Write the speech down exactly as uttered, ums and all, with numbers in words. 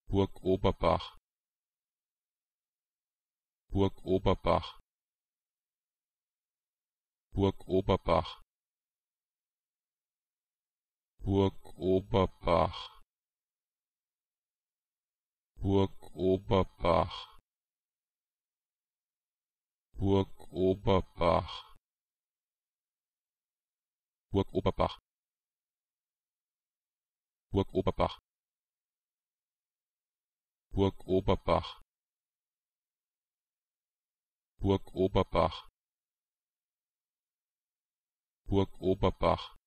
Burg Oberbach, Burg Oberbach, Burg Oberbach, Burg Oberbach, Burg Oberbach, Burg Oberbach, Burg Oberbach, Burg Oberbach, Burg Oberbach, Burg Oberbach, Burg Oberbach,